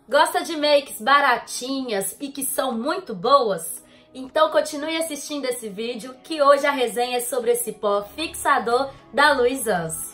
Gosta de makes baratinhas e que são muito boas? Então continue assistindo esse vídeo, que hoje a resenha é sobre esse pó fixador da Luisance.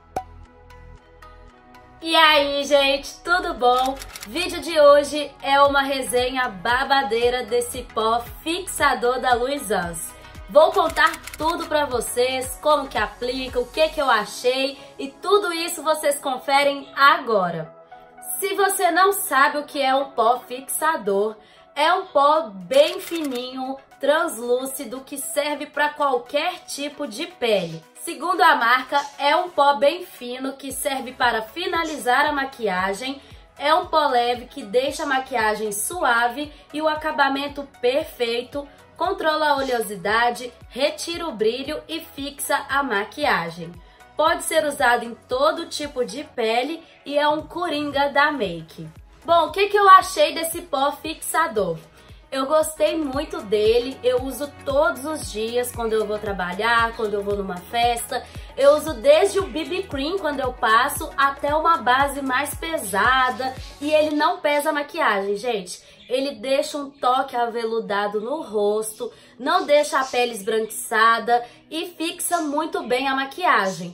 E aí, gente, tudo bom? Vídeo de hoje é uma resenha babadeira desse pó fixador da Luisance. Vou contar tudo pra vocês, como que aplica, o que eu achei, e tudo isso vocês conferem agora. Se você não sabe o que é um pó fixador, é um pó bem fininho, translúcido, que serve para qualquer tipo de pele. Segundo a marca, é um pó bem fino que serve para finalizar a maquiagem. É um pó leve que deixa a maquiagem suave e o acabamento perfeito, controla a oleosidade, retira o brilho e fixa a maquiagem. Pode ser usado em todo tipo de pele e é um coringa da make. Bom, o que eu achei desse pó fixador? Eu gostei muito dele, eu uso todos os dias quando eu vou trabalhar, quando eu vou numa festa. Eu uso desde o BB Cream quando eu passo até uma base mais pesada e ele não pesa a maquiagem, gente. Ele deixa um toque aveludado no rosto, não deixa a pele esbranquiçada e fixa muito bem a maquiagem.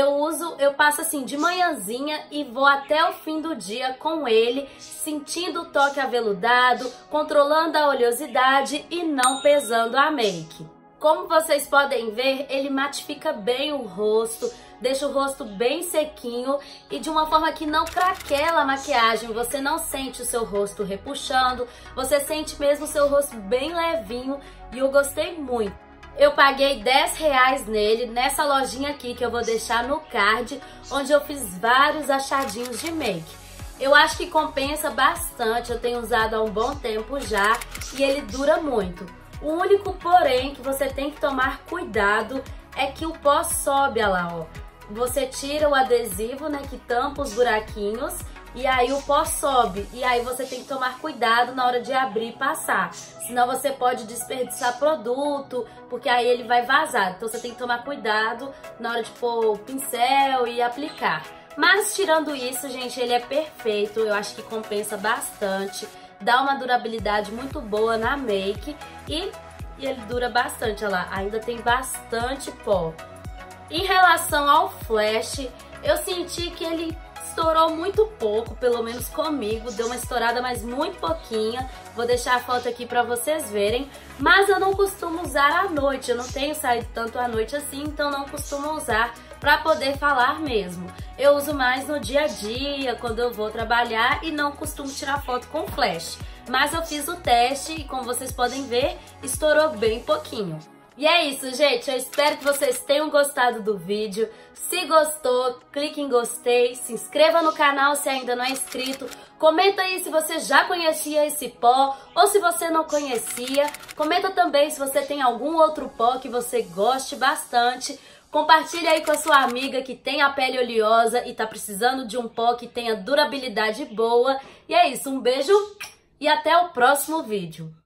Eu passo assim de manhãzinha e vou até o fim do dia com ele, sentindo o toque aveludado, controlando a oleosidade e não pesando a make. Como vocês podem ver, ele matifica bem o rosto, deixa o rosto bem sequinho e de uma forma que não craquela a maquiagem. Você não sente o seu rosto repuxando, você sente mesmo o seu rosto bem levinho e eu gostei muito. Eu paguei R$10 nele, nessa lojinha aqui que eu vou deixar no card, onde eu fiz vários achadinhos de make. Eu acho que compensa bastante, eu tenho usado há um bom tempo já e ele dura muito. O único porém que você tem que tomar cuidado é que o pó sobe, olha lá, ó. Você tira o adesivo, né, que tampa os buraquinhos e aí o pó sobe. E aí você tem que tomar cuidado na hora de abrir e passar. Senão você pode desperdiçar produto, porque aí ele vai vazar. Então você tem que tomar cuidado na hora de pôr o pincel e aplicar. Mas tirando isso, gente, ele é perfeito. Eu acho que compensa bastante. Dá uma durabilidade muito boa na make e ele dura bastante, olha lá. Ainda tem bastante pó. Em relação ao flash, eu senti que ele estourou muito pouco, pelo menos comigo, deu uma estourada, mas muito pouquinha. Vou deixar a foto aqui pra vocês verem, mas eu não costumo usar à noite, eu não tenho saído tanto à noite assim, então não costumo usar pra poder falar mesmo. Eu uso mais no dia a dia, quando eu vou trabalhar e não costumo tirar foto com flash. Mas eu fiz o teste e como vocês podem ver, estourou bem pouquinho. E é isso, gente. Eu espero que vocês tenham gostado do vídeo. Se gostou, clique em gostei, se inscreva no canal se ainda não é inscrito. Comenta aí se você já conhecia esse pó ou se você não conhecia. Comenta também se você tem algum outro pó que você goste bastante. Compartilhe aí com a sua amiga que tem a pele oleosa e tá precisando de um pó que tenha durabilidade boa. E é isso, um beijo e até o próximo vídeo.